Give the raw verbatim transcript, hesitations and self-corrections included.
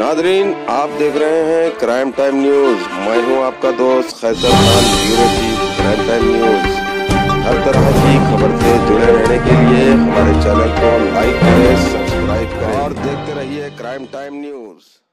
Nadreen, आप देख रहे हैं क्राइम टाइम न्यूज। मैं हूं आपका दोस्त Qaiser Khan, bureau chief crime time news. हर तरह की खबर से जुड़े रहने के लिए हमारे चैनल को लाइक करें, सब्सक्राइब करें और देखते रहिए क्राइम टाइम न्यूज।